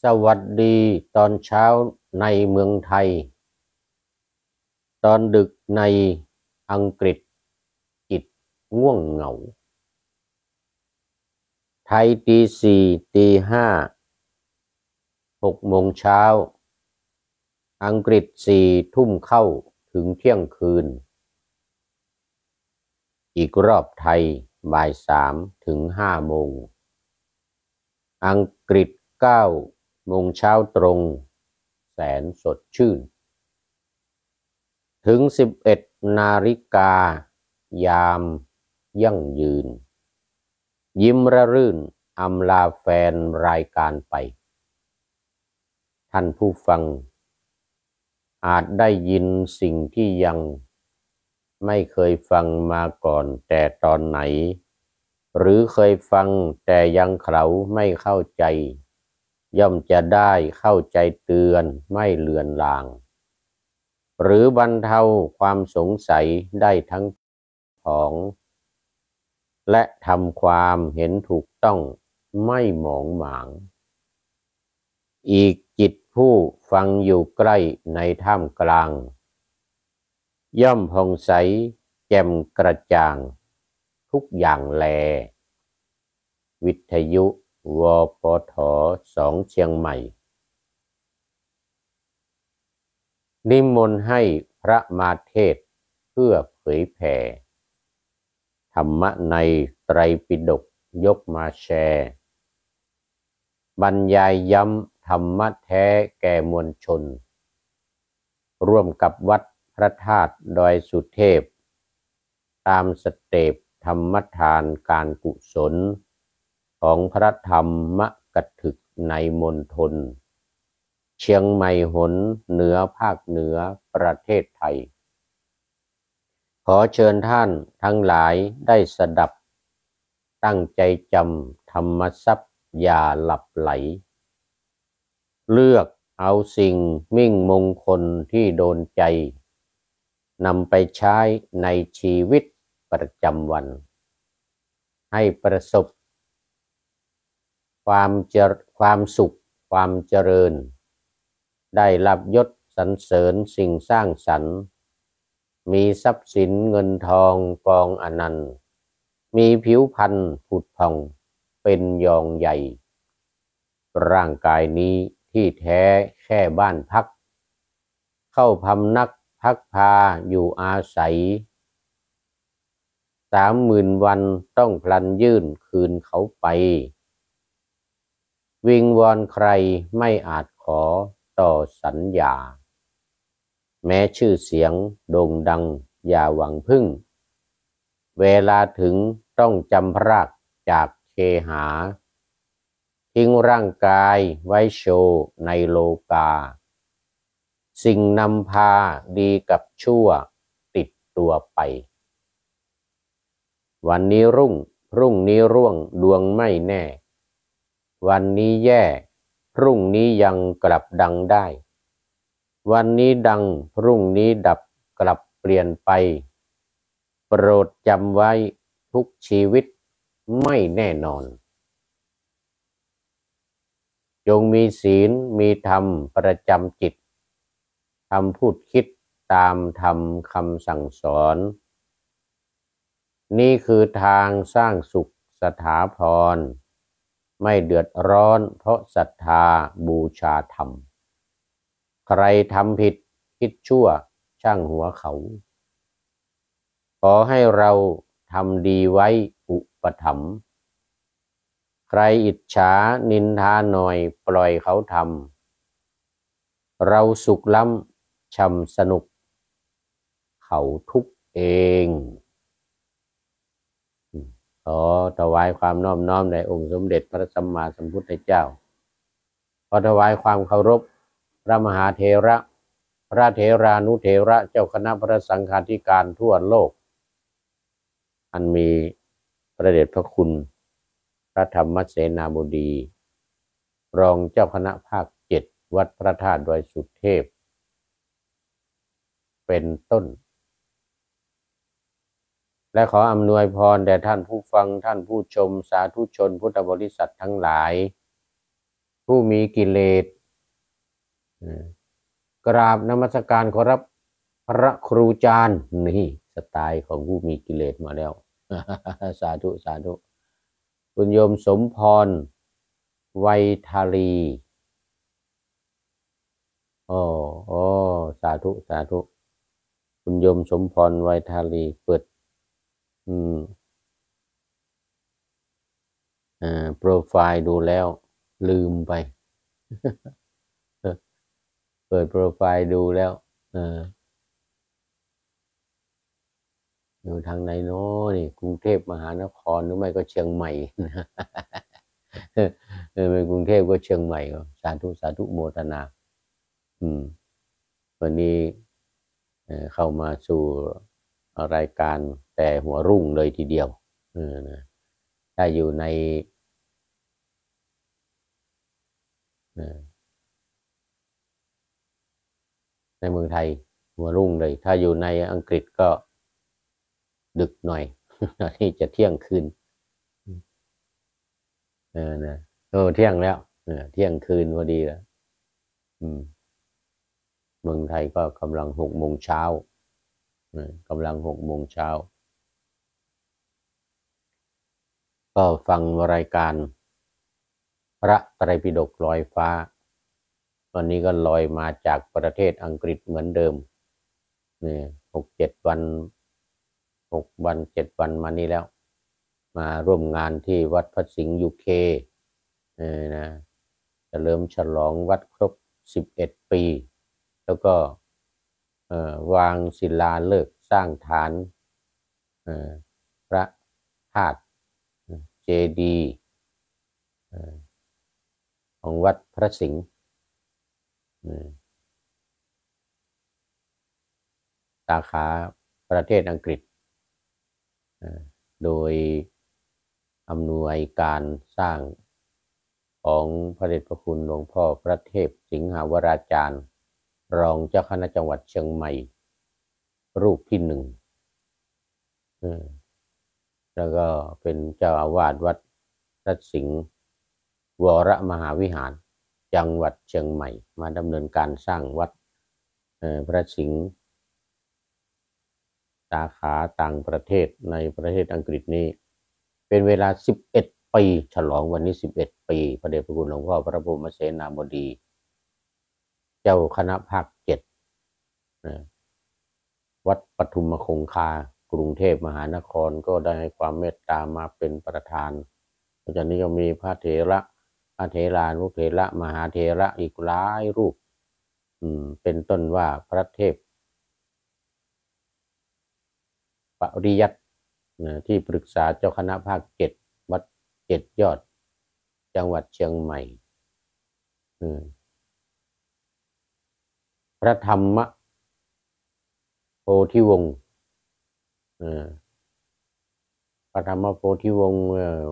สวัสดีตอนเช้าในเมืองไทยตอนดึกในอังกฤษจิตง่วงเหงาไทยตีสี่ตีห้า6 โมงเช้าอังกฤษ4 ทุ่มเข้าถึงเที่ยงคืนอีกรอบไทยบ่าย 3 ถึง 5 โมงอังกฤษ9 โมงเช้าตรงแสนสดชื่นถึง11 นาฬิกายามยั่งยืนยิ้มระรื่นอำลาแฟนรายการไปท่านผู้ฟังอาจได้ยินสิ่งที่ยังไม่เคยฟังมาก่อนแต่ตอนไหนหรือเคยฟังแต่ยังเขลาไม่เข้าใจย่อมจะได้เข้าใจเตือนไม่เลือนลางหรือบรรเทาความสงสัยได้ทั้งของและทำความเห็นถูกต้องไม่หมองหมางอีกจิตผู้ฟังอยู่ใกล้ในท่ามกลางย่อมผ่องใสแจ่มกระจ่างทุกอย่างแลวิทยุวปท2เชียงใหม่นิมนต์ให้พระมาเทศน์เพื่อเผยแผ่ธรรมะในไตรปิฎกยกมาแชร์บรรยายย้ำธรรมะแท้แก่มวลชนร่วมกับวัดพระธาตุดอยสุเทพตามสเต็ปธรรมทานการกุศลของพระธรรมกถึกในมณฑลเชียงใหม่หนเหนือภาคเหนือประเทศไทยขอเชิญท่านทั้งหลายได้สดับตั้งใจจำธรรมทรัพย์อย่าหลับไหลเลือกเอาสิ่งมิ่งมงคลที่โดนใจนำไปใช้ในชีวิตประจำวันให้ประสบความสุขความเจริญได้รับยศสรรเสริญสิ่งสร้างสรรค์มีทรัพย์สินเงินทองกองอนันต์มีผิวพรรณผุดผ่องเป็นยองใหญ่ร่างกายนี้ที่แท้แค่บ้านพักเข้าพำนักพักพาอยู่อาศัย30,000 วันต้องพลันยื่นคืนเขาไปวิงวอนใครไม่อาจขอต่อสัญญาแม้ชื่อเสียงโด่งดังอย่าหวังพึ่งเวลาถึงต้องจำพรากจากเคหาทิ้งร่างกายไว้โชว์ในโลกาสิ่งนำพาดีกับชั่วติดตัวไปวันนี้รุ่งพรุ่งนี้ร่วงดวงไม่แน่วันนี้แย่พรุ่งนี้ยังกลับดังได้วันนี้ดังพรุ่งนี้ดับกลับเปลี่ยนไปโปรดจำไว้ทุกชีวิตไม่แน่นอนจงมีศีลมีธรรมประจำจิตทำพูดคิดตามธรรมคำสั่งสอนนี่คือทางสร้างสุขสถาพรไม่เดือดร้อนเพราะศรัทธาบูชาธรรมใครทำผิดคิดชั่วช่างหัวเขาขอให้เราทำดีไว้อุปถัมภ์ใครอิจฉานินทาหน่อยปล่อยเขาทำเราสุขล้ำช่ำสนุกเขาทุกข์เองขอถวายความนอบน้อมแด่องค์สมเด็จพระสัมมาสัมพุทธเจ้าขอถวายความเคารพพระมหาเถระพระเถรานุเถระเจ้าคณะพระสังฆาธิการทั่วโลกอันมีพระเดชพระคุณพระธรรมเสนาบดีรองเจ้าคณะภาค7วัดพระธาตุดอยสุเทพเป็นต้นและขออำนวยพรแด่ท่านผู้ฟังท่านผู้ชมสาธุชนพุทธบริษัททั้งหลายผู้มีกิเลสกราบนมัสการขอรับพระครูจารย์นี่สไตล์ของผู้มีกิเลสมาแล้ว สาธุสาธุคุณโยมสมพรไวยทาลีโอ้โอ้สาธุสาธุคุณโยมสมพรไวยทาลีเปิดอืมโปรไฟล์ดูแล้วลืมไป เปิดโปรไฟล์ดูแล้วเอออยู่ทางไหนโน้นี่กรุงเทพมหานครหรือไม่ก็เชียงใหม่ เป็นกรุงเทพก็เชียงใหม่ก็สาธุสาธุโมทนาอืมวันนี้เข้ามาสู่รายการแต่หัวรุ่งเลยทีเดียวนะถ้าอยู่ในในเมืองไทยหัวรุ่งเลยถ้าอยู่ในอังกฤษก็ดึกหน่อย ที่จะเที่ยงคืนนะเที่ยงแล้วเที่ยงคืนพอดีแล้วเมืองไทยก็กำลัง6 โมงเช้ากำลัง6 โมงเช้าก็ฟังรายการพระไตรปิฎกลอยฟ้าวันนี้ก็ลอยมาจากประเทศอังกฤษเหมือนเดิมเนี่ย6-7 วัน6 วัน 7 วันมานี้แล้วมาร่วมงานที่วัดพระสิงห์ยูเคนะเฉลิมฉลองวัดครบ11 ปีแล้วก็วางศิลาฤกษ์สร้างฐานพระธาตุเจดีย์ของวัดพระสิงห์สาขาประเทศอังกฤษโดยอำนวยการสร้างของพระเดชพระคุณหลวงพ่อพระเทพสิงหาวราจารย์รองเจ้าคณะจังหวัดเชียงใหม่รูปที่1แล้วก็เป็นเจ้าอาวาสวัดพระสิงห์วรมหาวิหารจังหวัดเชียงใหม่มาดำเนินการสร้างวัดพระสิงห์สาขาต่างประเทศในประเทศอังกฤษนี้เป็นเวลา11 ปีฉลองวันนี้11 ปีพระเดชพระคุณหลวงพ่อพระบรมเสนาบดีเจ้าคณะภาค7วัดปทุมคงคากรุงเทพมหานครก็ได้ให้ความเมตตามาเป็นประธานจากนี้ก็มีพระเถระพระเถรานุเถระมหาเถระอีกหลายรูปเป็นต้นว่าพระเทพปริยัติที่ปรึกษาเจ้าคณะภาค7วัด7 ยอดจังหวัดเชียงใหม่พระธรรมโพธิวงศ์พระธรรมโพธิวงศ์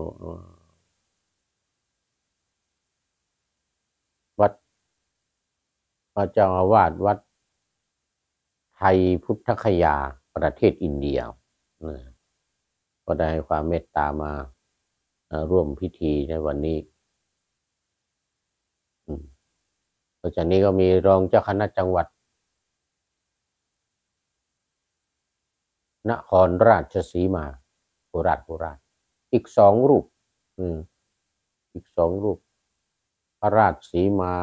วัดพระเจ้าอาวาสวัดไทยพุทธคยาประเทศอินเดียก็ได้ให้ความเมตตามาร่วมพิธีในวันนี้หลังจากนี้ก็มีรองเจ้าคณะจังหวัดนครราชสีมาโคราชอีก2 รูปอีก2 รูปพระราชสีมา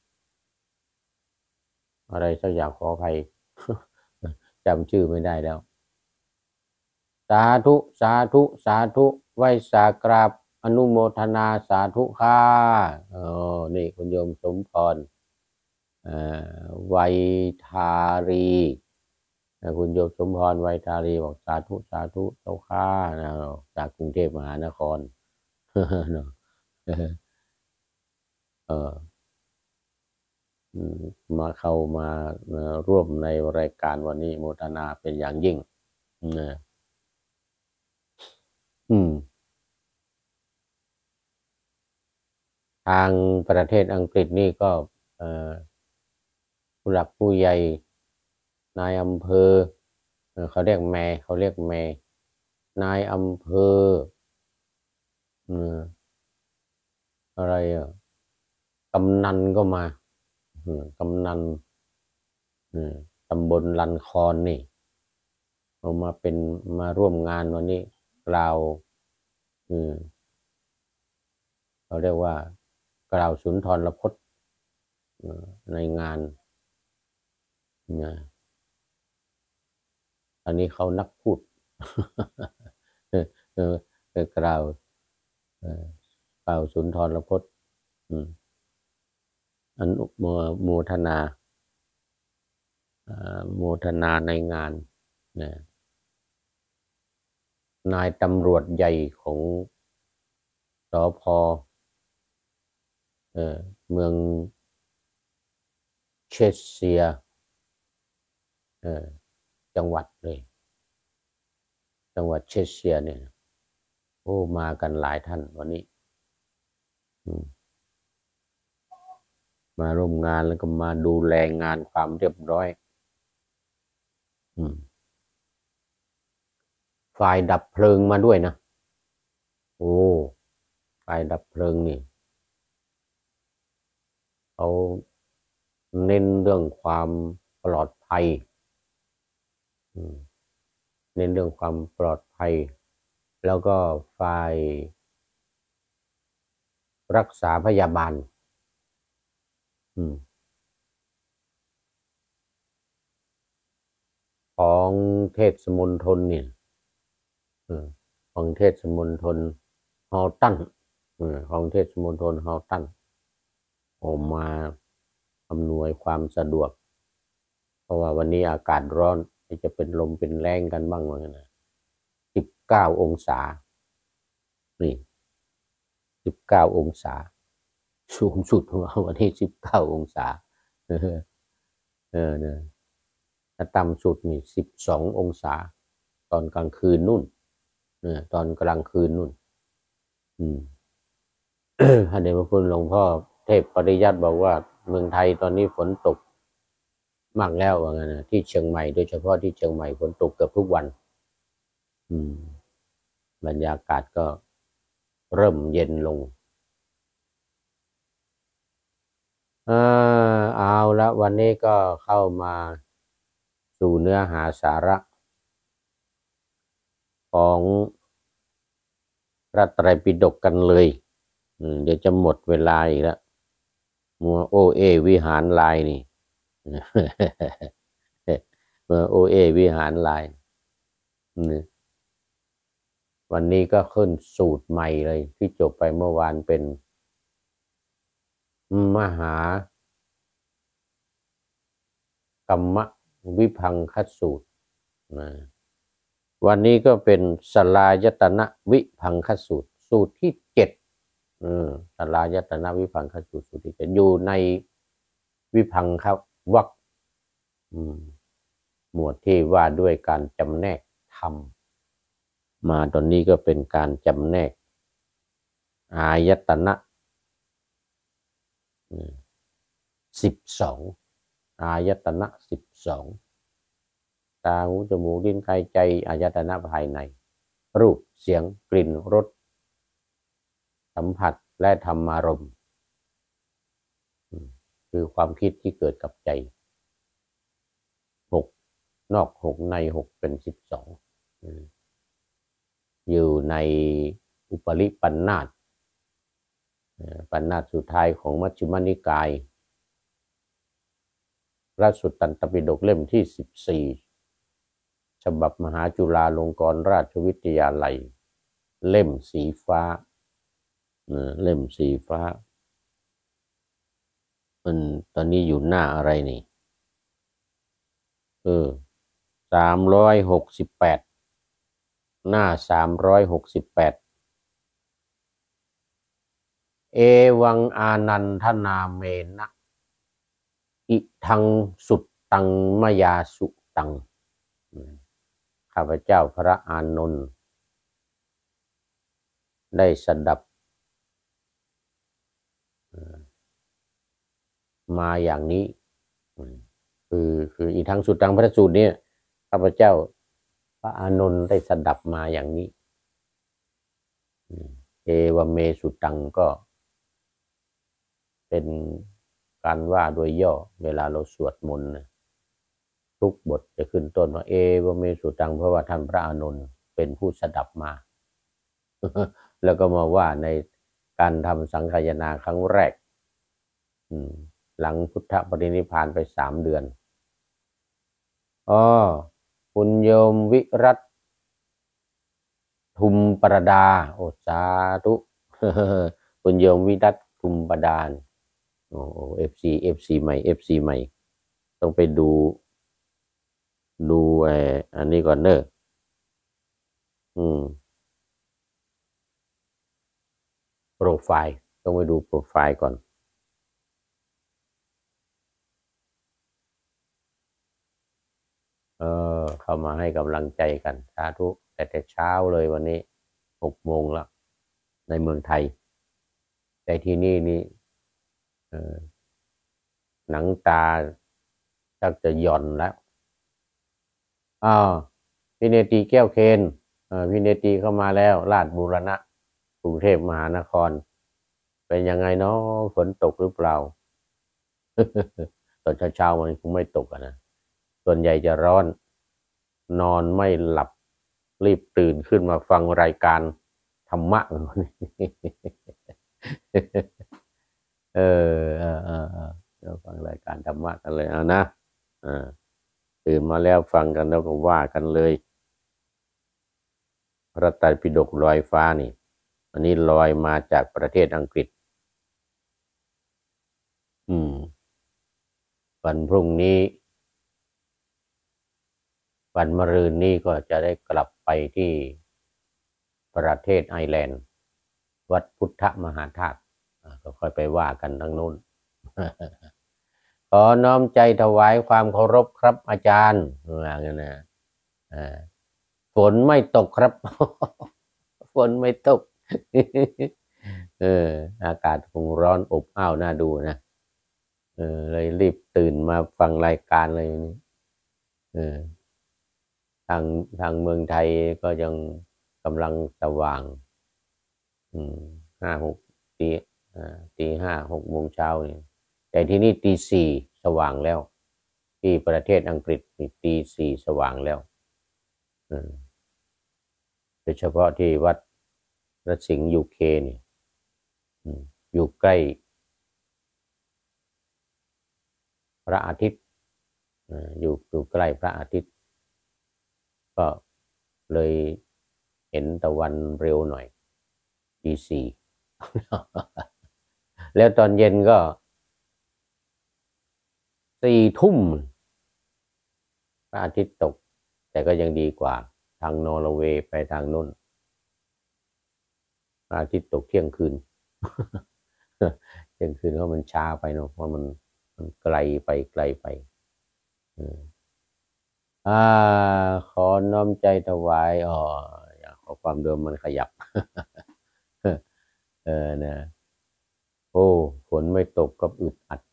อะไรสักอย่างขออภัยจำชื่อไม่ได้แล้วสาธุสาธุสาธุไหว้สากราบอนุโมทนาสาธุค่ะนี่คุณโยมสมพรไวยทารีคุณโยมสมพรไวยทารีบอกสาธุสาธุเจ้าข้าจากกรุงเทพมหานครมาเข้ามาร่วมในรายการวันนี้โมทนาเป็นอย่างยิ่งทางประเทศอังกฤษนี่ก็ผู้หลักผู้ใหญ่นายอำเภอเขาเรียกแม่นายอำเภออะไรกำนันก็มากำนันตำบลลันคอนนี่เอามาร่วมงานวันนี้กล่าวเขาเรียกว่ากล่าวสุนทรพจน์ในงานนะอันนี้เขานักพูดกล่าวสุนทรพจน์อันโมทนาในงานนะนายตำรวจใหญ่ของสภ.เมืองเชสเซียจังหวัดเลยจังหวัดเชสเซียเนี่ยโอ้มากันหลายท่านวันนี้มาร่วมงานแล้วก็มาดูแลงานความเรียบร้อยฝ่ายดับเพลิงมาด้วยนะโอ้ฝ่ายดับเพลิงนี่เขาเน้นเรื่องความปลอดภัยเน้นเรื่องความปลอดภัยแล้วก็ฝ่ายรักษาพยาบาลของเทศมณฑลเนี่ยของเทศมณฑลฮอลตันของเทศมณฑลฮอลตันออกมาอำนวยความสะดวกเพราะว่าวันนี้อากาศร้อนจะเป็นลมเป็นแรงกันบ้างว่านะ19 องศานี่19 องศาสูงสุดของเราวันนี้19 องศาเนี่ยถ้าต่ำสุดนี่12 องศาตอนกลางคืนนู่นตอนกลางคืนนู่นพระเดชพระคุณหลวงพ่อเทพปริยัติบอกว่าเมืองไทยตอนนี้ฝนตกมากแล้วว่างั้นนะที่เชียงใหม่โดยเฉพาะที่เชียงใหม่ฝนตกเกือบทุกวันบรรยากาศก็เริ่มเย็นลงเอาละวันนี้ก็เข้ามาสู่เนื้อหาสาระของพระไตรปิฎกกันเลยเดี๋ยวจะหมดเวลาอีกแล้วมัวโอเอวิหารลายนี่มัวโอเอวิหารลายวันนี้ก็ขึ้นสูตรใหม่เลยที่จบไปเมื่อวานเป็นมหากรรมวิพังคสูตรวันนี้ก็เป็นสลายตนะวิพังคสูตรสูตรที่7สลายตนะวิพังคสูตรสูตรที่7อยู่ในวิพังควรรคหมวดที่ว่าด้วยการจำแนกธรรมมาตอนนี้ก็เป็นการจำแนกอายตนะ12อายตนะ12ตาหูจมูกลิ้นกายใจอายตนะภายในรูปเสียงกลิ่นรสสัมผัสและธรรมารมณ์คือความคิดที่เกิดกับใจ6นอก6ใน6เป็น12อยู่ในอุปริปันธาสปันธาสสุดท้ายของมัชฌิมนิกายพระสุตตันตปิฎกเล่มที่14ฉบับมหาจุฬาลงกรณราชวิทยาลัยเล่มสีฟ้าเล่มสีฟ้ามันตอนนี้อยู่หน้าอะไรนี่368หน้า368เอวังอานันทนาเมนะอิทังสุตตังมยาสุตังข้าพเจ้าพระอานนท์ได้สดับมาอย่างนี้คืออีทังสุตตังพระสูตรเนี่ยข้าพเจ้าพระอานนท์ได้สดับมาอย่างนี้เอวเมสุตังก็เป็นการว่าโดยย่อเวลาเราสวดมนต์นะทุกบทจะขึ้นต้นว่าเอวเมสุตังเพราะว่าท่านพระอานนท์เป็นผู้สดับมา แล้วก็มาว่าในการทำสังฆายนาครั้งแรกหลังพุทธปรินิพพานไป3 เดือนอ๋อคุณโยมวิรัตทุมประดาโอสาธุคุณโยมวิรัตทุมประดาโอ้เอฟซีใหม่เอฟซีใหม่ต้องไปดูอันนี้ก่อนเนอะโปรไฟล์ต้องไปดูโปรไฟล์ก่อนเข้ามาให้กำลังใจกันสาธุแต่เช้าเลยวันนี้6 โมงแล้วในเมืองไทยแต่ที่นี่หนังตาชักจะหย่อนแล้วพี่เนตีแก้วเคนพี่เนตีเข้ามาแล้วราชบูรณะกรุงเทพมหานครเป็นยังไงเนาะฝนตกหรือเปล่า ตอนเช้ามันคงไม่ตกนะส่วนใหญ่จะร้อนนอนไม่หลับรีบตื่นขึ้นมาฟังรายการธรรมะเราฟังรายการธรรมะกันเลยนะตื่นมาแล้วฟังกันแล้วก็ว่ากันเลยพระไตรปิฎกลอยฟ้านี่อันนี้ลอยมาจากประเทศอังกฤษวันพรุ่งนี้วันมะรืนนี้ก็จะได้กลับไปที่ประเทศไอร์แลนด์วัดพุทธมหาธาตุก็ค่อยไปว่ากันทั้งนู้นขอน้อมใจถวายความเคารพครับอาจารย์ว่างั้นนะฝนไม่ตกครับฝนไม่ตกอากาศคงร้อนอบอ้าวน่าดูนะเลยรีบตื่นมาฟังรายการเลยนี่ทางเมืองไทยก็ยังกำลังสว่างตีตี 5 6 โมงเช้านี่แต่ที่นี่ตี 4สว่างแล้วที่ประเทศอังกฤษนี่ตี 4สว่างแล้วโดยเฉพาะที่วัดรัสิงห์ยูเคนี่อยู่ใกล้พระอาทิตย์อยู่ใกล้พระอาทิตย์ก็เลยเห็นตะวันเร็วหน่อยตี 4แล้วตอนเย็นก็4 ทุ่มพระอาทิตย์ตกแต่ก็ยังดีกว่าทางนอร์เวย์ไปทางนู้นพระอาทิตย์ตกเที่ยงคืนเที่ยงคืนเพราะมันช้าไปเนาะเพราะมันไกลไปขอน้อมใจถวายขอความเดิมมันขยับนะโอ้ฝนไม่ตกก็อึดอัด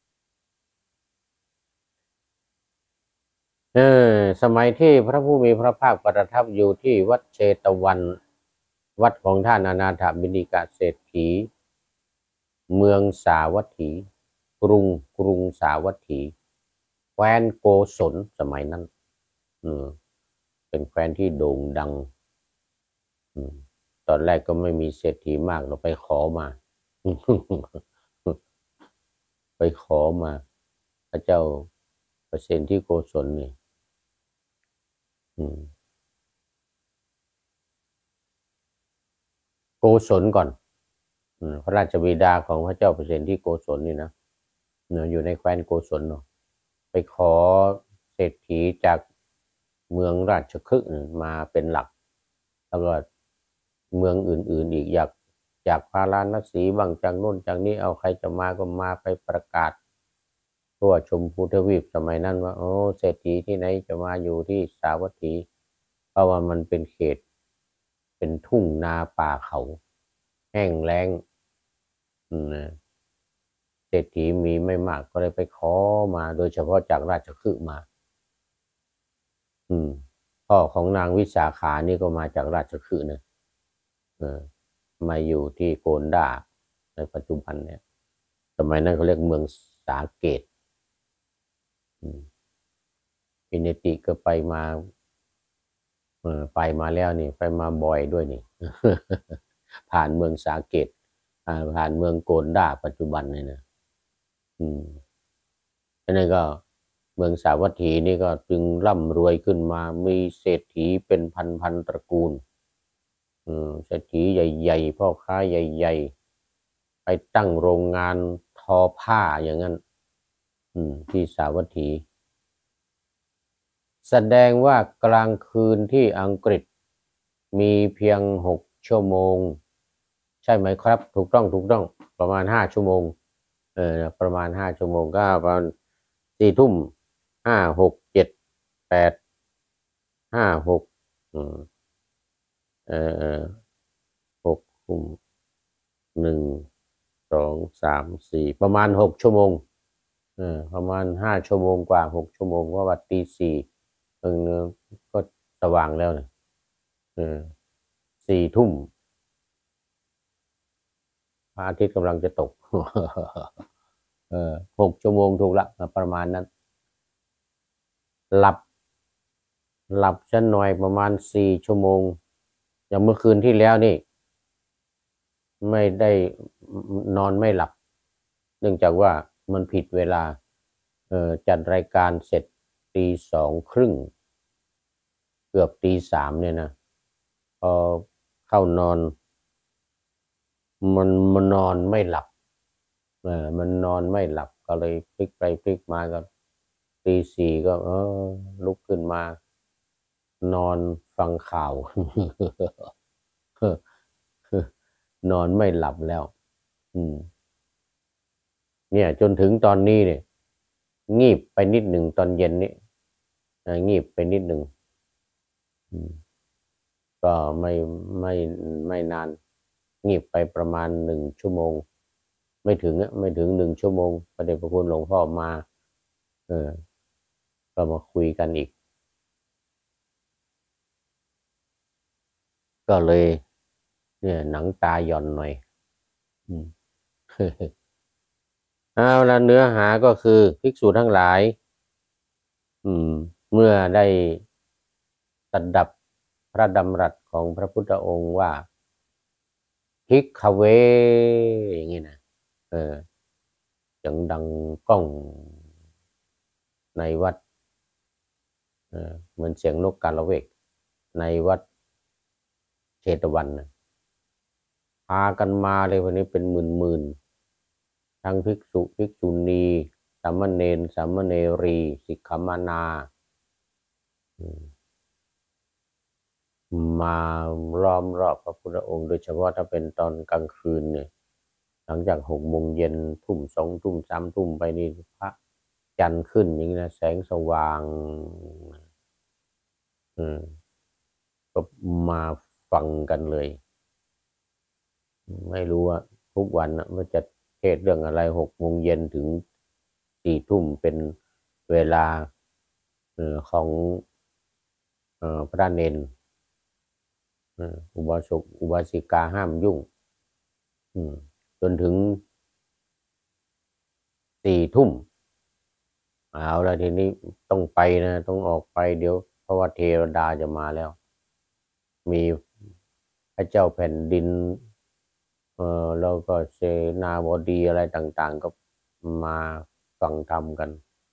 สมัยที่พระผู้มีพระภาคประทับอยู่ที่วัดเชตวันวัดของท่านอนาถบิณฑิกะเศรษฐีเมืองสาวัตถีกรุงสาวัตถีแคว้นโกศลสมัยนั้นเป็นแคว้นที่โด่งดังตอนแรกก็ไม่มีเศรษฐีมากเราไปขอมาพระเจ้าเปอร์เซ็นต์ที่โกศลนี่โกศลก่อนพระราชบิดาของพระเจ้าเปอร์เซ็นต์ที่โกศลนี่นะอยู่ในแคว้นโกศลเนาะไปขอเศรษฐีจากเมืองราชคฤห์มาเป็นหลักแล้วก็เมืองอื่นๆอีกจากพาราณสีบางจากโน่นจากนี้เอาใครจะมาก็มาไปประกาศทั่วชมพูทวีปสมัยนั้นว่าโอ้เศรษฐีที่ไหนจะมาอยู่ที่สาวัตถีเพราะว่ามันเป็นเขตเป็นทุ่งนาป่าเขาแห้งแล้งเศรษฐีมีไม่มากก็เลยไปขอมาโดยเฉพาะจากราชคฤห์มาพ่อของนางวิสาขานี่ก็มาจากราชคฤห์นะมาอยู่ที่โกนดาในปัจจุบันเนี่ยสมัยนั้นเขาเรียกเมืองสาเกตปิเนติก็ไปมาไปมาแล้วนี่ไปมาบ่อยด้วยนี่ ผ่านเมืองสาเกตผ่านเมืองโกนดาปัจจุบันนี่นะอืมอันนี้ก็เมืองสาวัตถีนี่ก็จึงร่ำรวยขึ้นมามีเศรษฐีเป็นพันตระกูลเศรษฐีใหญ่ๆพ่อค้าใหญ่ๆไปตั้งโรงงานทอผ้าอย่างนั้นที่สาวัตถีแสดงว่ากลางคืนที่อังกฤษมีเพียง6 ชั่วโมงใช่ไหมครับถูกต้องประมาณ5 ชั่วโมงประมาณ5 ชั่วโมงก็ประมาณ4 ทุ่ม5 6 7 85 6เอ่อ6 ทุ่ม1 2 3 4ประมาณ6 ชั่วโมงประมาณ5 ชั่วโมงกว่า6 ชั่วโมงเพราะว่าตี 4ก็สว่างแล้วนะ4 ทุ่มพระอาทิตย์กำลังจะตก 6 ชั่วโมงถูกละประมาณนั้นหลับฉันหน่อยประมาณ4 ชั่วโมงอย่างเมื่อคืนที่แล้วนี่ไม่ได้นอนไม่หลับเนื่องจากว่ามันผิดเวลาจัดรายการเสร็จตี 2 ครึ่งเกือบตี 3เนี่ยนะพอเข้านอนมันนอนไม่หลับมันนอนไม่หลับก็เลยพลิกไปพลิกมาก็ตี 4ก็ลุกขึ้นมานอนฟังข่าว นอนไม่หลับแล้วเนี่ยจนถึงตอนนี้เนี่ยงีบไปนิดหนึ่งตอนเย็นนี้งีบไปนิดหนึ่งก็ไม่นานงีบไปประมาณ1 ชั่วโมงไม่ถึง1 ชั่วโมงพระเดชพระคุณหลวงพ่อมาก็มาคุยกันอีกก็เลยเนี่ยหนังตาหย่อนหน่อยเอาละเนื้อหาก็คือภิกษุทั้งหลายเมื่อได้สัดับพระดำรัสของพระพุทธองค์ว่าภิกขเวอย่างนี้นะจังดังก้องในวัดเหมือนเสียงนกกาละเวกในวัดเชตวันนะพากันมาเลยวันนี้เป็นหมื่นทั้งภิกษุภิกษุณีสามเณรสามเณรีสิกขมานามาล้อมรอบพระพุทธองค์โดยเฉพาะถ้าเป็นตอนกลางคืนเนี่ยหลังจาก6 โมงเย็นทุ่ม2 ทุ่ม3 ทุ่มไปนี่พระจันทร์ขึ้นอย่างนี้นะแสงสว่างก็มาฟังกันเลยไม่รู้ว่าทุกวันมันจะเทศเรื่องอะไร6 โมงเย็นถึง4 ทุ่มเป็นเวลาของพระเนนอุบาสกอุบาสิกาห้ามยุ่งจนถึง4 ทุ่มเอาแล้วทีนี้ต้องไปนะต้องออกไปเดี๋ยวเพราะว่าเทวดาจะมาแล้วมีพระเจ้าแผ่นดินแล้วก็เสนาบดีอะไรต่างๆก็มาฟังธรรมกัน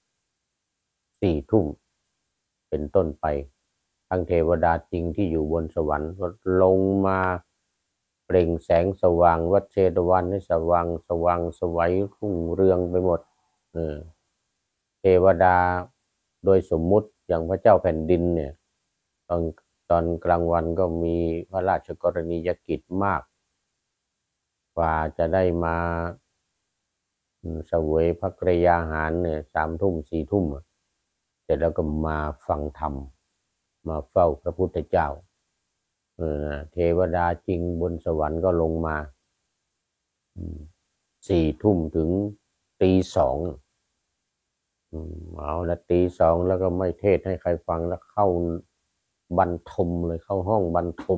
4 ทุ่มเป็นต้นไปทั้งเทวดาจริงที่อยู่บนสวรรค์ก็ลงมาเปล่งแสงสว่างวัดเชตวันให้สว่างสวัยรุ่งเรืองไปหมดเทวดาโดยสมมุติอย่างพระเจ้าแผ่นดินเนี่ยตอนกลางวันก็มีพระราชกรณียกิจมากกว่าจะได้มาเสวยพระกรยาหารเนี่ย3 ทุ่ม4 ทุ่มเสร็จแล้วก็มาฟังธรรมมาเฝ้าพระพุทธเจ้าเทวดาจริงบนสวรรค์ก็ลงมา4 ทุ่มถึงตี 2เอาละตี 2แล้วก็ไม่เทศให้ใครฟังแล้วเข้าบรรทมเลยเข้าห้องบรรทม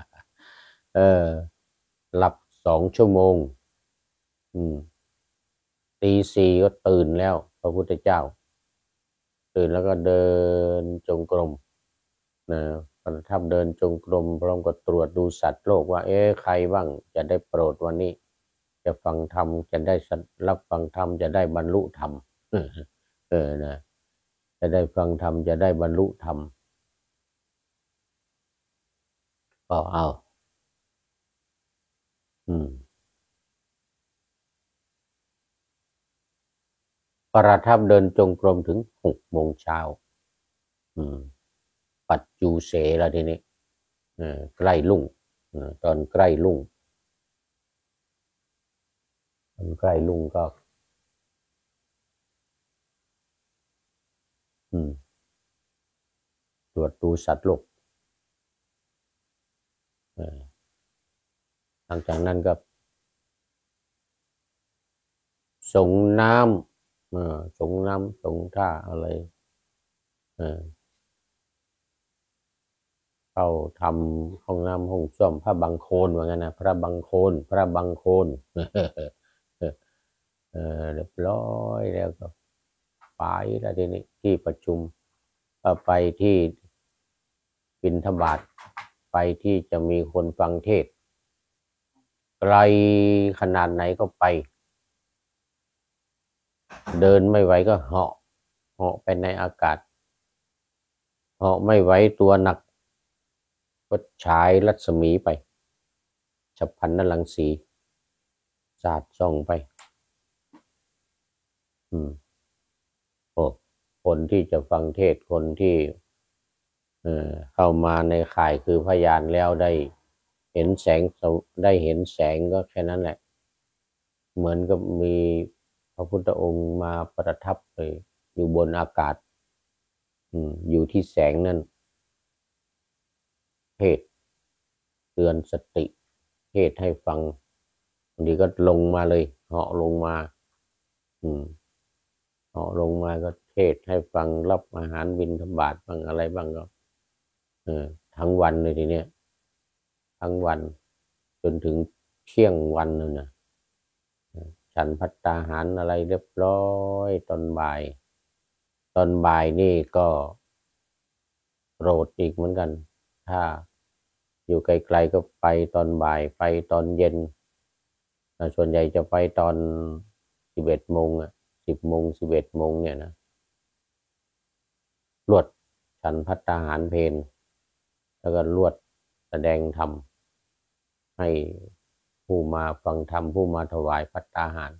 หลับ2 ชั่วโมงตี 4ก็ตื่นแล้วพระพุทธเจ้าตื่นแล้วก็เดินจงกรมนะประทับเดินจงกรมพร้อมกับตรวจดูสัตว์โลกว่าใครบ้างจะได้โปรดวันนี้จะฟังธรรมจะได้รับฟังธรรมจะได้บรรลุธรรมนะจะได้ฟังธรรมจะได้บรรลุธรรมก็เอาประทับเดินจงกรมถึง6 โมงเช้าปัจจูเสแล้วทีนี้ใกล้รุ่งตอนใกล้รุ่งก็ตรวจดูสัตว์โลกหลังจากนั้นก็ส่งน้ำส่งท่าอะไรเข้าทำห้องน้ำห้องส้วมพระบังโคลว่างั้นนะพระบังโคลเรียบร้อยแล้วก็ไปแล้วทีนี้ที่ประชุมไปที่บิณฑบาตไปที่จะมีคนฟังเทศน์ไกลขนาดไหนก็ไปเดินไม่ไหวก็เหาะไปในอากาศเหาะไม่ไหวตัวหนักก็ฉายรัศมีไปฉับพลันนรังสีสาดส่องไปคนที่จะฟังเทศน์คนที่เข้ามาในข่ายคือพยานแล้วได้เห็นแสงก็แค่นั้นแหละเหมือนกับมีพระพุทธองค์มาประทับเลยอยู่บนอากาศอยู่ที่แสงนั้นเทศเตือนสติเทศให้ฟังบางทีก็ลงมาเลยเหาะลงมาเหาะลงมาก็เทศให้ฟังรับอาหารบิณฑบาตบ้างอะไรบ้างก็ทั้งวันเลยทีเนี้ยทั้งวันจนถึงเที่ยงวันนั่นนะฉันภัตตาหารอะไรเรียบร้อยตอนบ่ายนี่ก็โปรดอีกเหมือนกันถ้าอยู่ไกลๆก็ไปตอนบ่ายไปตอนเย็นส่วนใหญ่จะไปตอน11 โมง10 โมง11 โมงเนี่ยนะรวดฉันภัตตาหารเพลแล้วก็รวดแสดงธรรมให้ผู้มาฟังธรรมผู้มาถวายภัตตาหาร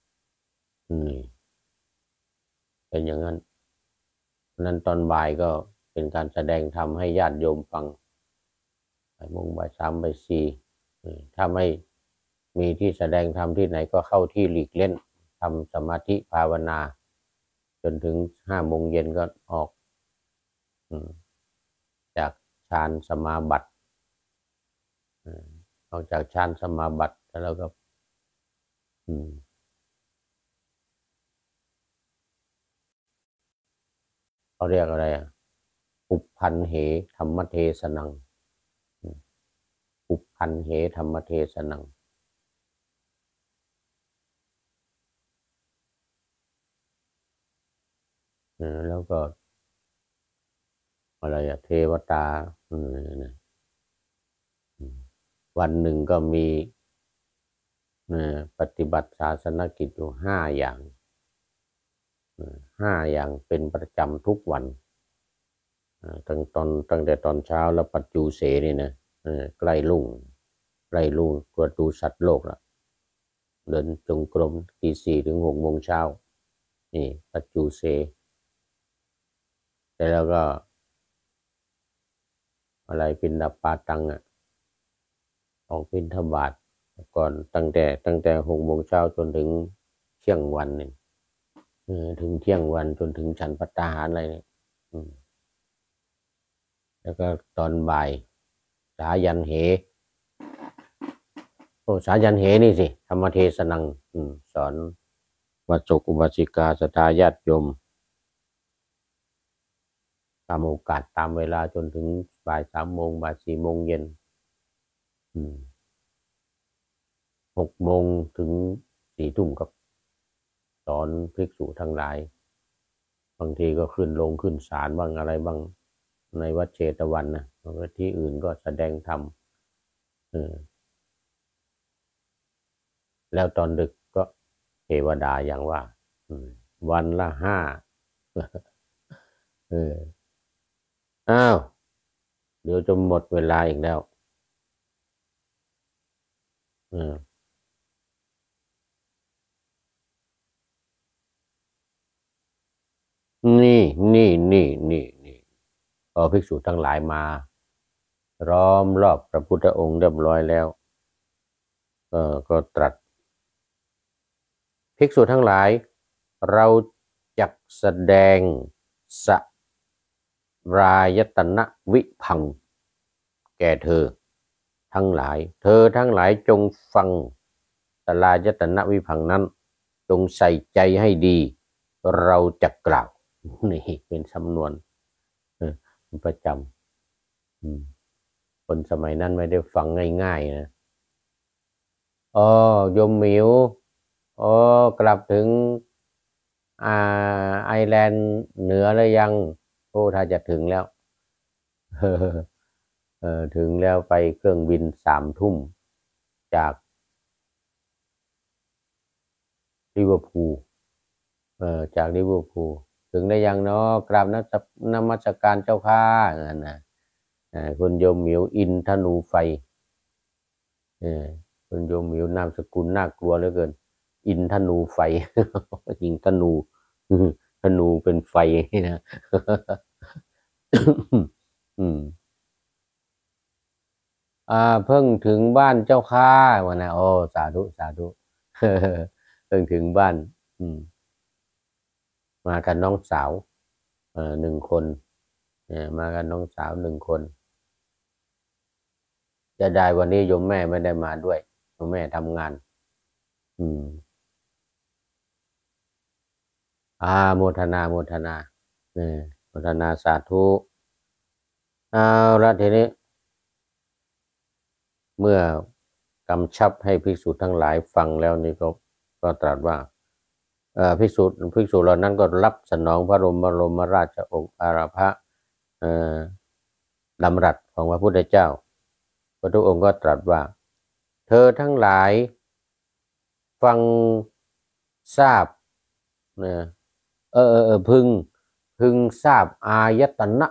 เป็นอย่างนั้นตอนบ่ายก็เป็นการแสดงธรรมให้ญาติโยมฟังบ่าย 3บ่าย 4ถ้าไม่มีที่แสดงธรรมที่ไหนก็เข้าที่หลีกเล่นทำสมาธิภาวนาจนถึง5 โมงเย็นก็ออกจากฌานสมาบัติออกจากฌานสมาบัติแล้วก็เขาเรียกอะไรปุพพันเหธรรมเทศนังปุพพันเหธรรมเทศนังแล้วก็อะไรเทวตาวันหนึ่งก็มีปฏิบัติศาสนกิจอยู่5 อย่าง5 อย่างเป็นประจำทุกวันตั้งแต่ตอนเช้าแล้วปัจจุเสนี่นะใกล้รุ่งตรวจดูสัตว์โลกละเดินจงกรมตี 4ถึง6 โมงเช้านี่ปัจจุเสแต่แล้วก็อะไรบิณฑบาตตังออกบิณฑบาตก่อนตั้งแต่6 โมงเช้าจนถึงเที่ยงวันเนี่ยถึงเที่ยงวันจนถึงฉันภัตตาหารอะไรเนี่ยแล้วก็ตอนบ่ายสายันเหสายันเหนี่สิธรรมเทศนังสอนวัดศกอุบาสิกาศรัทธาญาติโยมตามโอกาสตามเวลาจนถึงบ่าย 3 โมงบ่าย 4 โมงเย็น6 โมงถึง 4 ทุ่มครับสอนภิกษุทั้งหลายบางทีก็ขึ้นศาลบ้างอะไรบ้างในวัดเชตวันนะที่อื่นก็แสดงธรรมแล้วตอนดึกก็เทวดาอย่างว่าวันละ5เอออ้าวเดี๋ยวจะหมดเวลาอีกแล้วนี่นี่พอภิกษุทั้งหลายมาล้อมรอบพระพุทธองค์เรียบร้อยแล้วก็ตรัสภิกษุทั้งหลายเราจักแสดงสรายตนะวิพังแก่เธอทั้งหลายจงฟังสรายตนะวิพังนั้นจงใส่ใจให้ดีเราจะกล่าวนี่เป็นสำนวนประจำคนสมัยนั้นไม่ได้ฟังง่ายๆนะโยมหมิวกลับถึงไอร์แลนด์เหนือแล้วยังถ้าจะถึงแล้วถึงแล้วไปเครื่องบิน3 ทุ่มจากลิเวอร์พูลจากลิเวอร์พูลถึงได้ยังเนาะกราบนมัสการเจ้าค่ะนั่นนะคุณโยมหมิวอินทนูไฟคุณโยมหมิวนามสกุลน่ากลัวเหลือเกินอินทนูไฟยิงธนูธนูเป็นไฟนะเพิ่งถึงบ้านเจ้าค่าวันนะสาธุเพิ่งถึงบ้านมากันน้องสาว1 คนมากันน้องสาว1 คนจะได้วันนี้โยมแม่ไม่ได้มาด้วยโยมแม่ทำงานโมทนาโมทนาสาธุเอาละทีนี้เมื่อกำชับให้ภิกษุทั้งหลายฟังแล้วนี่ก็ตรัสว่าภิกษุเหล่านั้นก็รับสนองพระบรมราชโองการภะดำรัสของพระพุทธเจ้าพระพุทธองค์ก็ตรัสว่าเธอทั้งหลายฟังทราบพึงทราบอายตนะ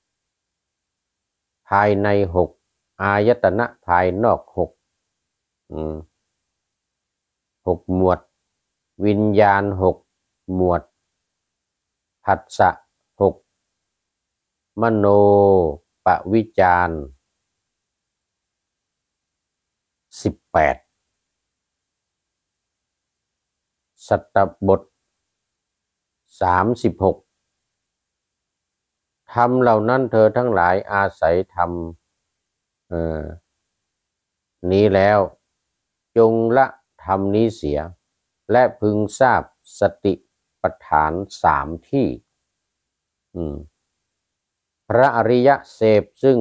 ภายใน6อายตนะภายนอก6 หมวดวิญญาณ6 หมวดผัสสะ6 มโนปวิจาร18 สัตตบท36ธรรมเหล่านั้นเธอทั้งหลายอาศัยธรรมนี้แล้วจงละธรรมนี้เสียและพึงทราบสติปัฏฐาน3ที่พระอริยะเสพซึ่ง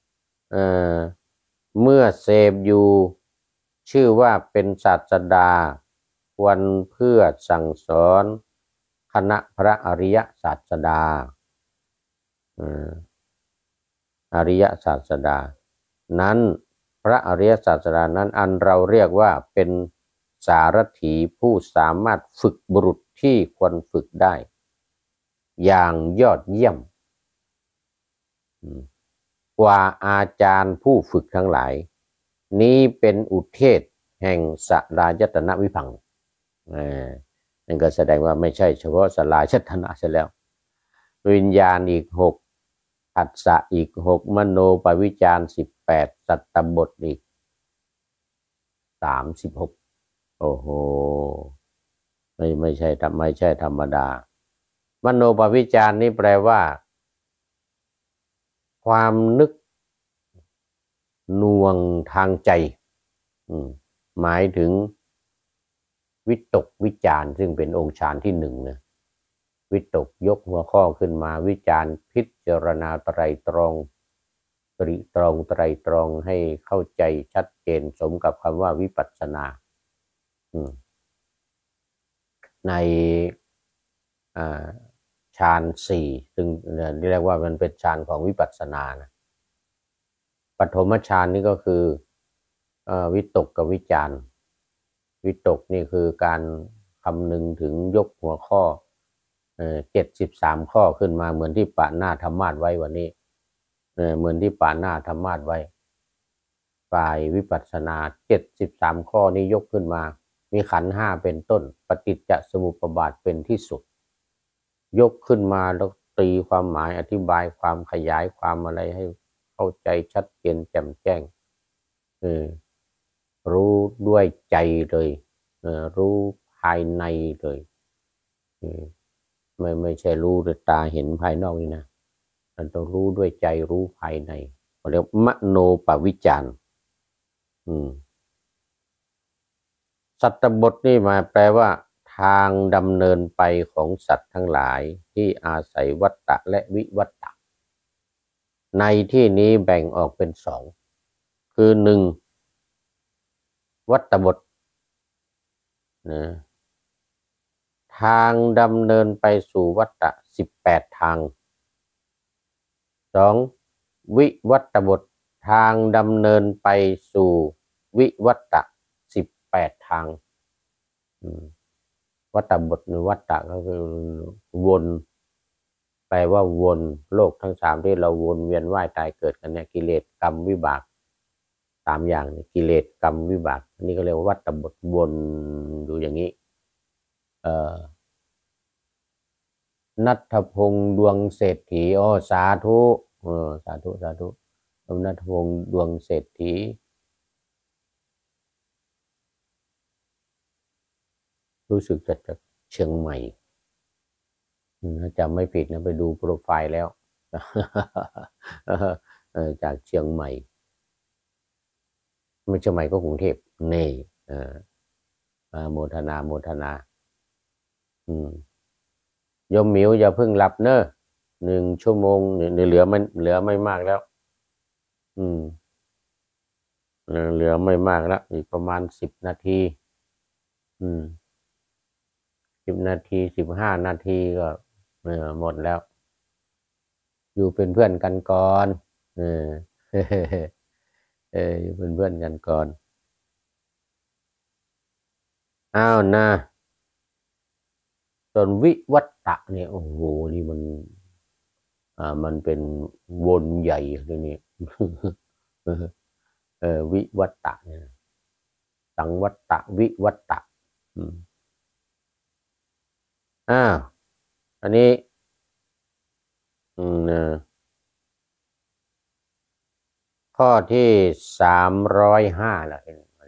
เมื่อเสพอยู่ชื่อว่าเป็นศาสดาควรเพื่อสั่งสอนคณะพระอริยศาสดาอริยศาสดานั้นพระอริยศาสดานั้นอันเราเรียกว่าเป็นสารถีผู้สามารถฝึกบุรุษที่ควรฝึกได้อย่างยอดเยี่ยมกว่าอาจารย์ผู้ฝึกทั้งหลายนี้เป็นอุเทศแห่งสลายตนะวิพังค์นั่นก็แสดงว่าไม่ใช่เฉพาะสลายตนะเสียแล้ววิญญาณอีก6ผัสสะอีก6มโนปวิจาร18สัตตบทอีก36โอ้โหไม่ใช่ธรรมดามโนปวิจารนี่แปลว่าความนึกหน่วงทางใจหมายถึงวิตกวิจารซึ่งเป็นองค์ฌานที่1นะวิตกยกหัวข้อขึ้นมาวิจารพิจารณาไตรตรองไตรตรองให้เข้าใจชัดเจนสมกับคำว่าวิปัสสนาในฌานสี่ซึ่งเรียกว่ามันเป็นฌานของวิปัสสนานะปฐมฌานนี่ก็คือวิตกกับวิจารวิตกนี่คือการคำนึงถึงยกหัวข้อ73ข้อขึ้นมาเหมือนที่ปะหน้าธรรมาสไว้วันนี้เหมือนที่ปะหน้าธรรมาสไว้ฝ่ายวิปัสสนา73ข้อนี้ยกขึ้นมามีขันธ์ห้าเป็นต้นปฏิจจสมุปบาทเป็นที่สุดยกขึ้นมาแล้วตีความหมายอธิบายความขยายความอะไรให้เข้าใจชัดเจนแจ่มแจ้งรู้ด้วยใจเลยรู้ภายในเลยไม่ใช่รู้ด้วยตาเห็นภายนอกนี่นะมันต้องรู้ด้วยใจรู้ภายในเขาเรียกมโนปวิจารสัตตบทนี่มาแปลว่าทางดำเนินไปของสัตว์ทั้งหลายที่อาศัยวัฏฏะและวิวัฏฏะในที่นี้แบ่งออกเป็นสองคือหนึ่งวัฏฏบทนะทางดำเนินไปสู่วัฏฏะ18ทางสองวิวัฏฏบททางดำเนินไปสู่วิวัฏฏะ18ทางวัฏฏบทหรือวัฏฏะก็คือวนแปลว่าวนโลกทั้งสามที่เราวนเวียนว่ายตายเกิดกันเนี่ยกิเลสกรรมวิบากสามอย่างกิเลสกรรมวิบากอันนี้ก็เรียกว่าวัฏฏบทวนอยู่อย่างนี้ณัฐพงษ์ดวงเศรษฐีสาธุสาธุสาธุณัฐพงษ์ดวงเศรษฐีรู้สึกจากเชียงใหม่ถ้าจำไม่ผิดนะไปดูโปรไฟล์แล้วจากเชียงใหม่ไม่เชียงใหม่ก็กรุงเทพนี่โมทนาโมทนาโยมหมิวอย่าเพิ่งหลับเนอะ1 ชั่วโมงเนี่ยเหลือไม่มากแล้วเหลือไม่มากแล้วอีกประมาณ10 นาที10 นาที15 นาทีก็หมดแล้วอยู่เป็นเพื่อนกันก่อนอยู่เป็นเพื่อนกันก่อนอ้าวนะส่วนวิวัตตะเนี่ยโอ้โหนี่มันเป็นวนใหญ่เลยนี่วิวัตตะเนี่ยสังวัตตะวิวัตตะอันนี้ข้อที่305แล้ว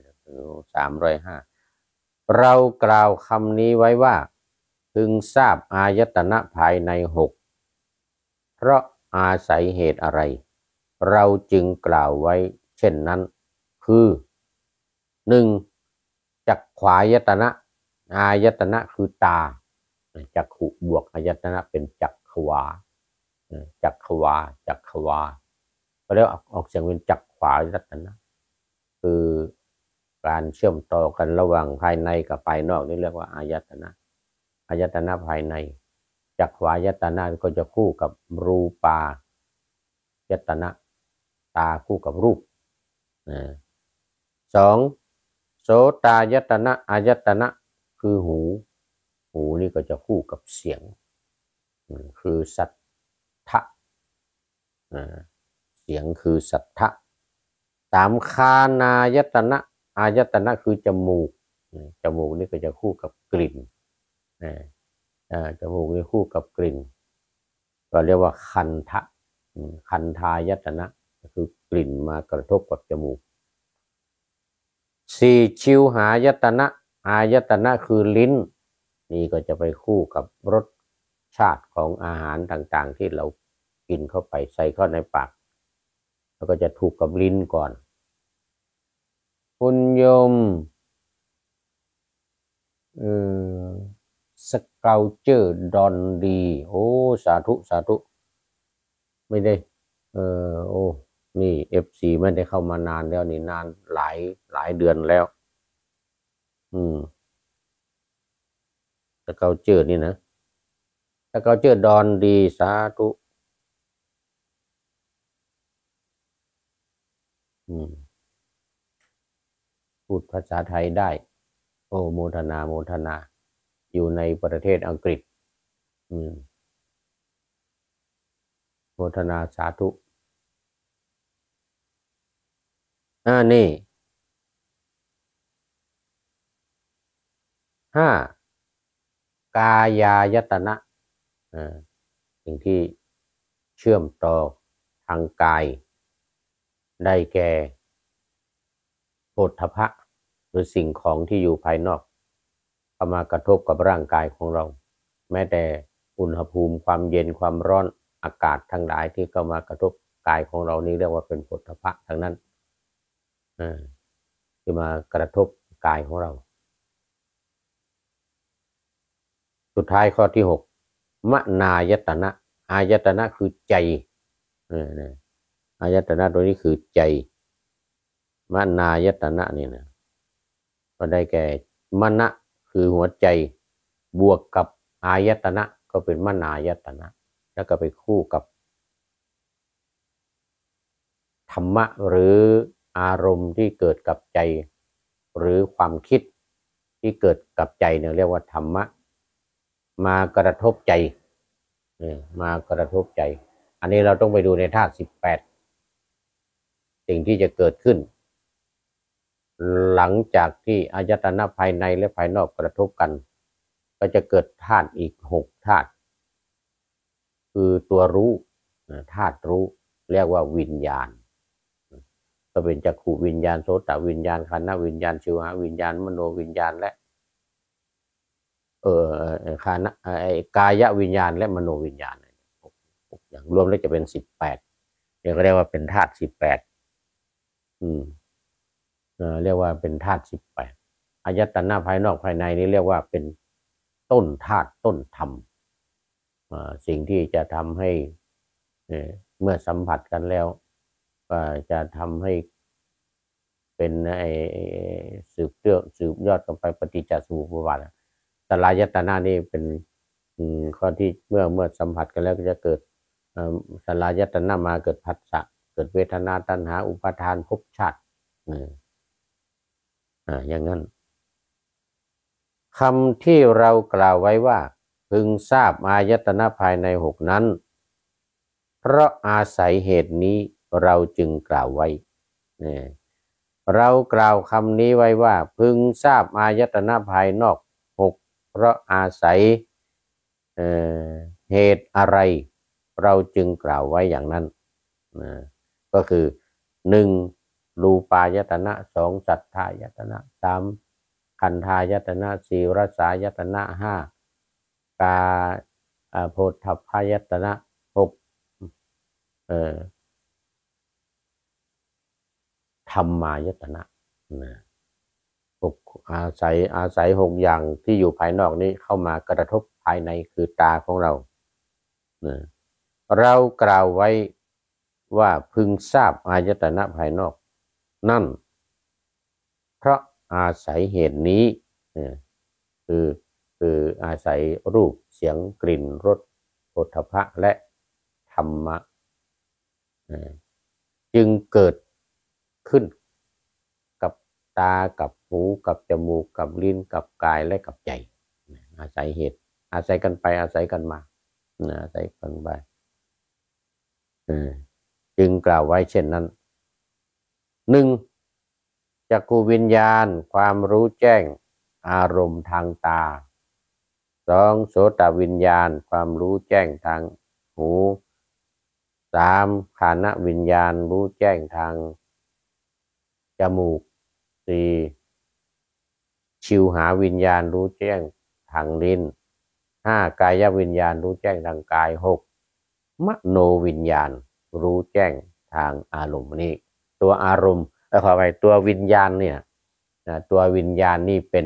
305เรากล่าวคำนี้ไว้ว่าพึงทราบอายตนะภายใน6เพราะอาศัยเหตุอะไรเราจึงกล่าวไว้เช่นนั้นคือ1จักขวายตนะอายตนะคือตาจักขุบวกอายตนะเป็นจักขวาจักขวาจักขวาก็เรียกออกเสียงเป็นจักขวายตนะคือการเชื่อมต่อกันระหว่างภายในกับภายนอกนี่เรียกว่าอายตนะอายตนะภายในจักขวายตนะก็จะคู่กับรูปายตนะตาคู่กับรูป2โสตายตนะอายตนะคือหูนี่ก็จะคู่กับเสียงคือสัทธะเสียงคือสัทธะ3คานายตนะอายตนะคือจมูกนี่ก็จะคู่กับกลิ่นจมูกนี่คู่กับกลิ่นก็เรียกว่าคันทะคันทายตนะคือกลิ่นมากระทบกับจมูก4ชิวหายตนะอายตนะคือลิ้นนี่ก็จะไปคู่กับรสชาติของอาหารต่างๆที่เรากินเข้าไปใส่เข้าในปากแล้วก็จะถูกกับลิ้นก่อนคุณโยมสเกลเจอร์ดอนดีสาธุสาธุไม่ได้นี่FCไม่ได้เข้ามานานแล้วนี่นานหลายเดือนแล้วตะเกาเจือนี่นะตะเกาเจือดอนดีสาธุพูดภาษาไทยได้โอ้โมทนาโมทนาอยู่ในประเทศอังกฤษอืมโมทนาสาธุนี่ห้ากายายตนะสิ่งที่เชื่อมต่อทางกายได้แก่โผฏฐัพพะหรือสิ่งของที่อยู่ภายนอกเข้ามากระทบกับร่างกายของเราแม้แต่อุณหภูมิความเย็นความร้อนอากาศทั้งหลายที่เข้ามากระทบกายของเรานี้เรียกว่าเป็นโผฏฐัพพะทั้งนั้นที่มากระทบกายของเราสุดท้ายข้อที่6มนายตนะอายตนะคือใจอายตนะตัวนี้คือใจมนายตนะนี่นะก็ได้แก่มณะคือหัวใจบวกกับอายตนะก็เป็นมนายตนะแล้วก็ไปคู่กับธรรมะหรืออารมณ์ที่เกิดกับใจหรือความคิดที่เกิดกับใจเนี่ยเรียกว่าธรรมะมากระทบใจมากระทบใจอันนี้เราต้องไปดูในธาตุ18สิ่งที่จะเกิดขึ้นหลังจากที่อายตนะภายในและภายนอกกระทบกันก็จะเกิดธาตุอีก6ธาตุคือตัวรู้ธาตุรู้เรียกว่าวิญญาณก็เป็นจักขุวิญญาณโสตวิญญาณคานวิญญาณชิวหวิญญาณมโนวิญญาณและคานกายวิญญาณและมโนวิญญาณอย่างรวมแล้วจะเป็น18เรียกว่าเป็นธาตุ18เรียกว่าเป็นธาตุ18อายตนะภายนอกภายในนี้เรียกว่าเป็นต้นธาตุต้นธรรมสิ่งที่จะทำให้เมื่อสัมผัสกันแล้วก็จะทำให้เป็นสืบยอดกันไปปฏิจจสมุปบาทสลายตนะนี่เป็นข้อที่เมื่อสัมผัสกันแล้วก็จะเกิดสลายตนะมาเกิดผัสสะเกิดเวทนาตัณหาอุปาทานภพชาติอย่างนั้นคำที่เรากล่าวไว้ว่าพึงทราบอายตนะภายใน6นั้นเพราะอาศัยเหตุนี้เราจึงกล่าวไว้เรากล่าวคำนี้ไว้ว่าพึงทราบอายตนะภายนอก6เพราะอาศัยเหตุอะไรเราจึงกล่าวไว้อย่างนั้นก็คือ1รูปายตนะ2สัทธายตนะ3ขันธายตนะ4รสายตนะ5กาโพธพายตนะ6ธรรมายตนะอาศัย6อย่างที่อยู่ภายนอกนี้เข้ามากระทบภายในคือตาของเราเรากล่าวไว้ว่าพึงทราบอายตนะภายนอกนั่นเพราะอาศัยเหตุนี้คืออาศัยรูปเสียงกลิ่นรสโผฏฐัพพะและธรรมะจึงเกิดขึ้นกับตากับหูกับจมูกกับลิ้นกับกายและกับใจอาศัยเหตุอาศัยกันไปอาศัยกันมาอาศัยกันไปจึงกล่าวไว้เช่นนั้น1จักขุวิญญาณความรู้แจ้งอารมณ์ทางตา2โสตวิญญาณความรู้แจ้งทางหู3ฆานวิญญาณรู้แจ้งทางจมูก4ชิวหาวิญญาณรู้แจ้งทางลิ้น5กายวิญญาณรู้แจ้งทางกาย6มโนวิญญาณรู้แจ้งทางอารมณ์นี้ตัวอารมณ์ขอไปตัววิญญาณเนี่ยตัววิญญาณนี่เป็น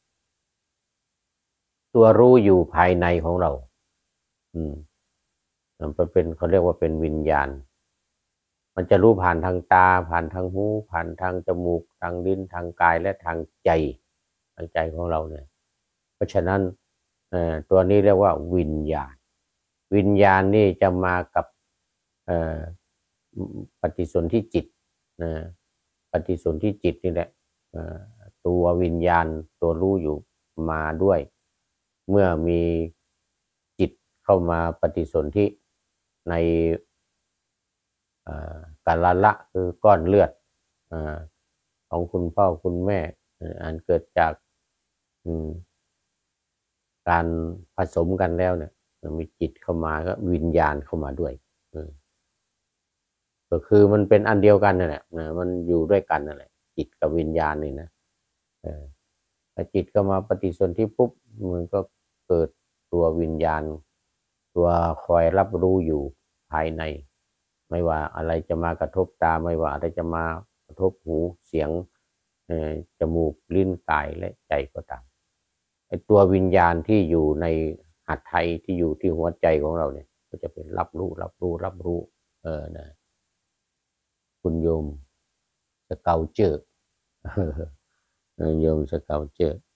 ตัวรู้อยู่ภายในของเรามันเป็นเขาเรียกว่าเป็นวิญญาณมันจะรู้ผ่านทางตาผ่านทางหูผ่านทางจมูกทางลิ้นทางกายและทางใจของเราเนี่ยเพราะฉะนั้นตัวนี้เรียกว่าวิญญาณวิญญาณนี่จะมากับปฏิสนธิจิตนะปฏิสนธิจิตนี่แหละตัววิญญาณตัวรู้อยู่มาด้วยเมื่อมีจิตเข้ามาปฏิสนธิในกาลละคือก้อนเลือดของคุณพ่อคุณแม่อันเกิดจากการผสมกันแล้วเนี่ยมีจิตเข้ามาก็วิญญาณเข้ามาด้วยก็คือมันเป็นอันเดียวกันนั่นแหละมันอยู่ด้วยกันนั่นแหละจิตกับวิญญาณนี่นะพอจิตก็มาปฏิสนธิปุ๊บมันก็เกิดตัววิญญาณตัวคอยรับรู้อยู่ภายในไม่ว่าอะไรจะมากระทบตาไม่ว่าอะไรจะมากระทบหูเสียงจมูกลิ้นกายและใจก็ตามไอ้ตัววิญญาณที่อยู่ในหัตถ์ไทยที่อยู่ที่หัวใจของเราเนี่ยก็จะเป็นรับรู้นะคุณโยมสเกาเจอร์โยมสเกาเจอร์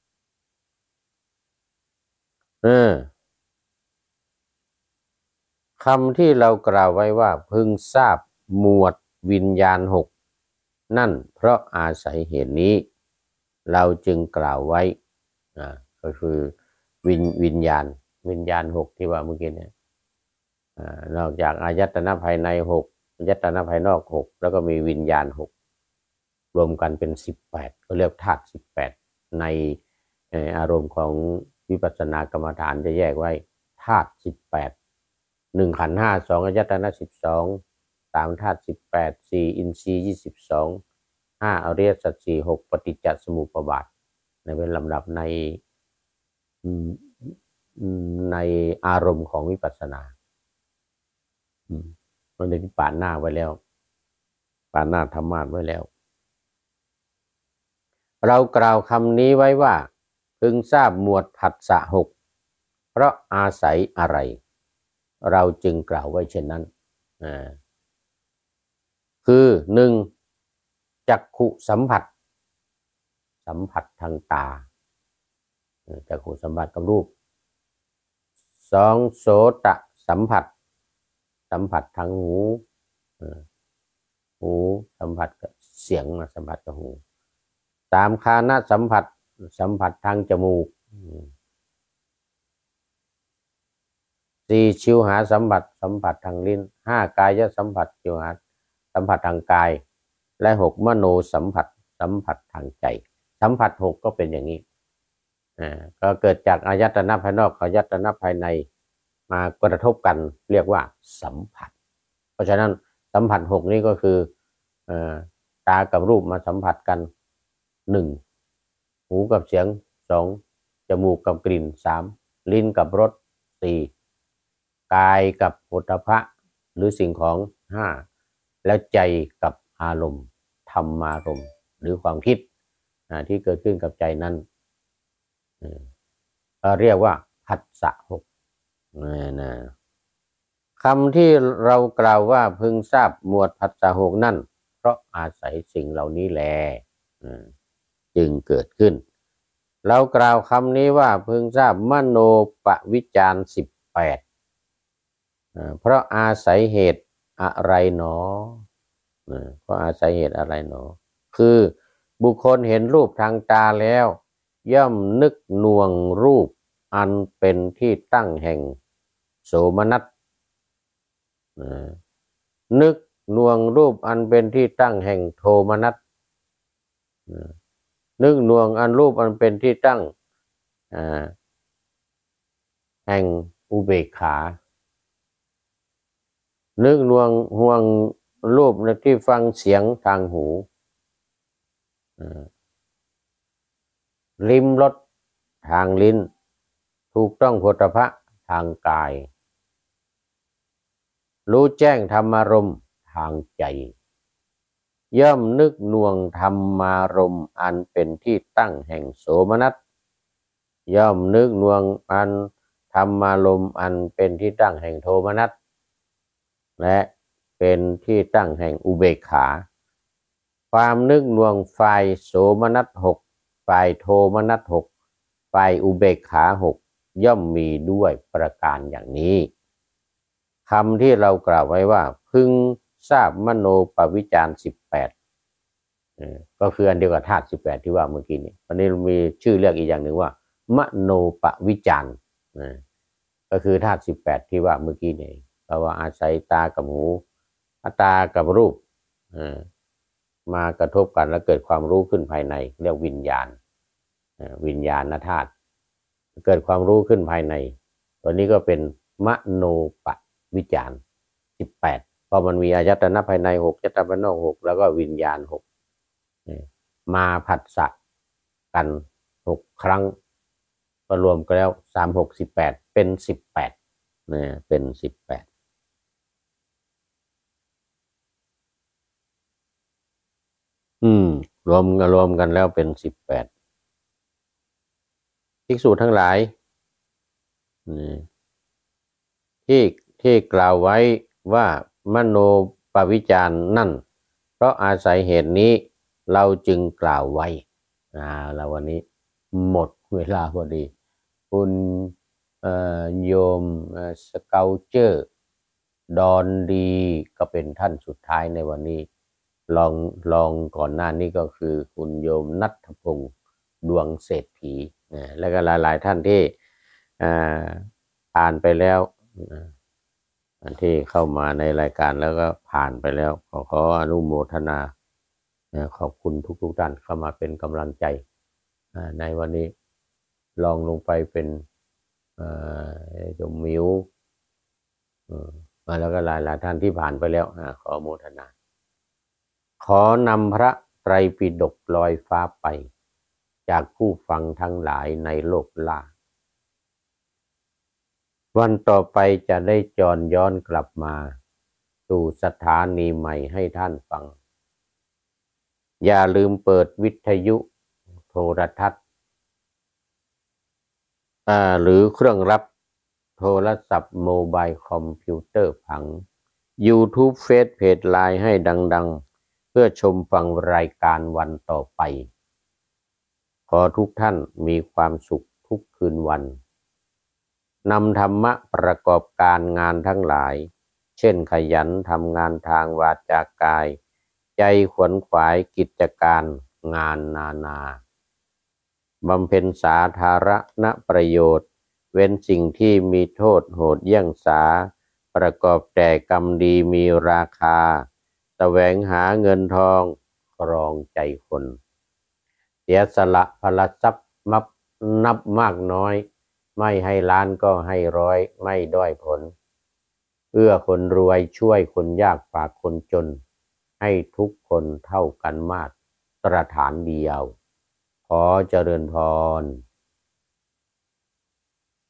คำที่เรากล่าวไว้ว่าพึงทราบหมวดวิญญาณหกนั่นเพราะอาศัยเหตุนี้เราจึงกล่าวไว้ก็คือวิญญาณหกที่ว่าเมื่อกี้เนี่ยนอกจากอายตนะภายในหกอายตนะภายนอกหกแล้วก็มีวิญญาณหกรวมกันเป็น18ก็เรียกธาตุ18ในอารมณ์ของวิปัสสนากรรมฐานจะแยกไว้ธาตุ18 1ขันธ์5 2อายตนะ12 3ธาตุ18 4อินทรีย์22 5อริยสัจ4 6ปฏิจจสมุปบาทในเป็นลำดับในอารมณ์ของวิปัสสนามันได้ป่านหน้าไว้แล้วป่านหน้าธรรมะไว้แล้วเรากล่าวคำนี้ไว้ว่าพึงทราบหมวดผัสสะหกเพราะอาศัยอะไรเราจึงกล่าวไว้เช่นนั้นคือหนึ่งจักขุสัมผัสทางตาจักขุสัมผัสกับรูปสองโสตสัมผัสทางหูสัมผัสกับเสียงมาสัมผัสกับหูสามคานะสัมผัสทางจมูกสี่ชิวหาสัมผัสทางลิ้นห้ากายสัมผัสชิวหาสัมผัสทางกายและหกมโนสัมผัสทางใจสัมผัสหกก็เป็นอย่างนี้ก็เกิดจากอายตนะภายนอกอายตนะภายในมากระทบกันเรียกว่าสัมผัสเพราะฉะนั้นสัมผัสหกนี้ก็คือตากับรูปมาสัมผัสกัน1หูกับเสียง2จมูกกับกลิ่น3ลิ้นกับรส4กายกับโผฏฐัพพะหรือสิ่งของ5แล้วใจกับอารมณ์ธรรมารมณ์หรือความคิดที่เกิดขึ้นกับใจนั้นเรียกว่าผัสสะหกคำที่เรากล่าวว่าพึงทราบหมวดผัสสะหกนั่นเพราะอาศัยสิ่งเหล่านี้แลจึงเกิดขึ้นเรากล่าวคำนี้ว่าพึงทราบมโนปวิจาร18เพราะอาศัยเหตุอะไรหนอเพราะอาศัยเหตุอะไรหนอคือบุคคลเห็นรูปทางตาแล้วย่อมนึกหน่วงรูปอันเป็นที่ตั้งแห่งโสมนัสนึกหน่วงรูปอันเป็นที่ตั้งแห่งโทมนัสนึกหน่วงอันรูปอันเป็นที่ตั้งแห่งอุเบกขานึกหน่วงห่วงรูปที่ฟังเสียงทางหูลิ้มรสทางลิ้นถูกต้องโผฏฐัพพะทางกายรู้แจ้งธรรมารมณ์ทางใจย่อมนึกหน่วงธรรมารมณ์อันเป็นที่ตั้งแห่งโสมนัสย่อมนึกหน่วงอันธรรมารมณ์อันเป็นที่ตั้งแห่งโทมนัสและเป็นที่ตั้งแห่งอุเบกขาความนึกหน่วงฝ่ายโสมนัส6ฝ่ายโทมนัส6ฝ่ายอุเบกขาย่อมมีด้วยประการอย่างนี้คำที่เรากล่าวไว้ว่าพึงทราบมโนปวิจาร18ก็คืออันเดียวกับธาตุ18ที่ว่าเมื่อกี้นี้วันนี้มีชื่อเรียกอีกอย่างหนึ่งว่ามโนปวิจารก็คือธาตุ18ที่ว่าเมื่อกี้นี้เพราะว่าอาศัยตากับหูตากับรูปมากระทบกันแล้วเกิดความรู้ขึ้นภายในเรียกวิญญาณวิญญาณธาตุเกิดความรู้ขึ้นภายในตัวนี้ก็เป็นมโนปวิจาร18เพราะมันมีอายตนะภายใน6อายตนะภายนอก6แล้วก็วิญญาณ6มาผัสสะกัน6ครั้งก็รวมกันแล้ว3 6 18เป็น18เนี่ยเป็น18รวมกันแล้วเป็น18ภิกษุทั้งหลายที่ที่กล่าวไว้ว่ามโนปวิจารนั่นเพราะอาศัยเหตุนี้เราจึงกล่าวไว้แล้ววันนี้หมดเวลาพอดีคุณโยมสเกลเจอร์ดอนดีก็เป็นท่านสุดท้ายในวันนี้ลองก่อนหน้านี้ก็คือคุณโยมนัทพงศ์ดวงเศรษฐีแล้วก็หลายๆท่านที่ผ่านไปแล้วที่เข้ามาในรายการแล้วก็ผ่านไปแล้วขออนุโมทนาขอบคุณทุกท่านเข้ามาเป็นกำลังใจในวันนี้ลองลงไปเป็นโยมมิวแล้วก็หลายท่านที่ผ่านไปแล้วขออนุโมทนาขอนำพระไตรปิฎกลอยฟ้าไปจากผู้ฟังทั้งหลายในโลกล่าวันต่อไปจะได้จรย้อนกลับมาสู่สถานีใหม่ให้ท่านฟังอย่าลืมเปิดวิทยุโทรทัศน์หรือเครื่องรับโทรศัพท์โมบายคอมพิวเตอร์ผัง YouTube เฟซเพจไลน์ให้ดังๆเพื่อชมฟังรายการวันต่อไปขอทุกท่านมีความสุขทุกคืนวันนำธรรมะประกอบการงานทั้งหลายเช่นขยันทำงานทางวาจากายใจขวนขวายกิจการงานนาบำเพ็ญสาธารณประโยชน์เว้นสิ่งที่มีโทษโหดเยี่ยงสาประกอบแต่กรรมดีมีราคาแสวงหาเงินทองครองใจคนเสียสละพลทรัพย์นับมากน้อยไม่ให้ล้านก็ให้ร้อยไม่ด้อยผลเอื้อคนรวยช่วยคนยากฝากคนจนให้ทุกคนเท่ากันมาตรฐานเดียวขอเจริญพร